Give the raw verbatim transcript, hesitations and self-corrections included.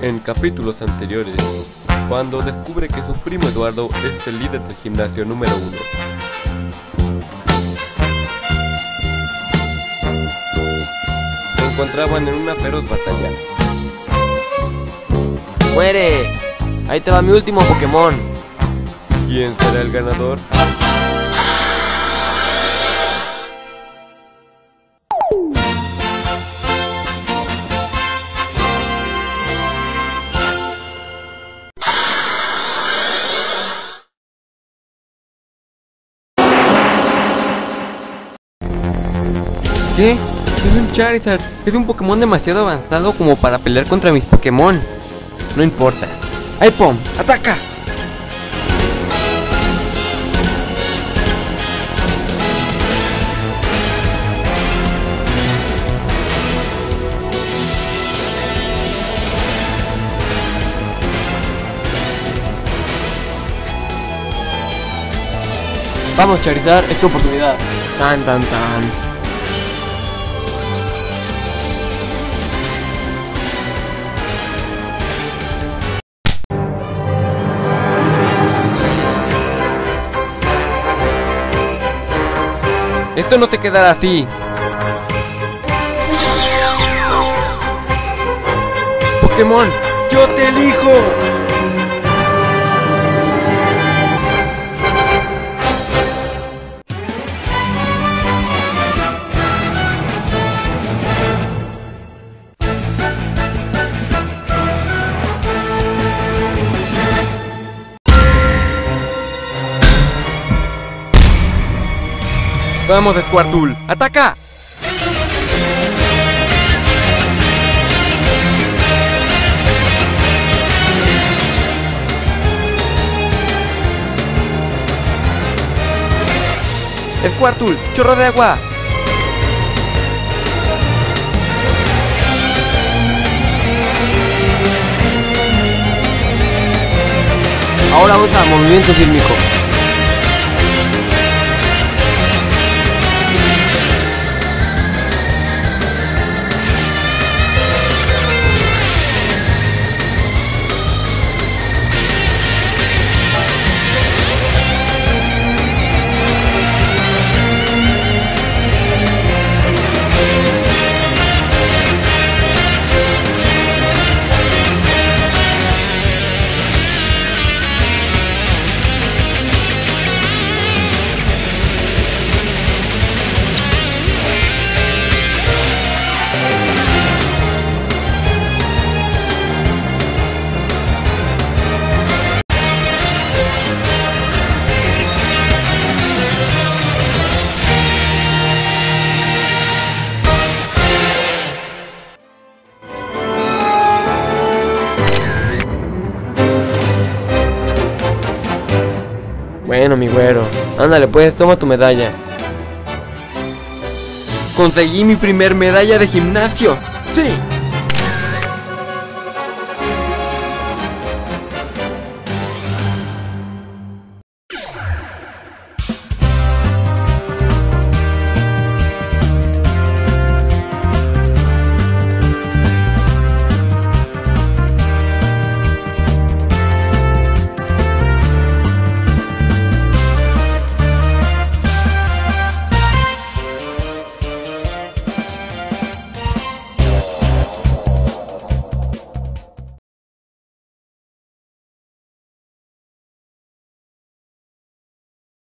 En capítulos anteriores, Fando descubre que su primo Eduardo es el líder del gimnasio número uno. Se encontraban en una feroz batalla. ¡Muere! Ahí te va mi último Pokémon. ¿Quién será el ganador? ¿Qué? Es un Charizard. Es un Pokémon demasiado avanzado como para pelear contra mis Pokémon. No importa. ¡Aipom! ¡Ataca! Vamos, Charizard, es tu oportunidad. Tan, tan, tan. Esto no te quedará así. Pokémon, yo te elijo. Vamos, Squirtle, ¡ataca! Squirtle, chorro de agua. Ahora usa movimiento sísmico. Bueno, mi güero, ándale pues, toma tu medalla. Conseguí mi primer medalla de gimnasio.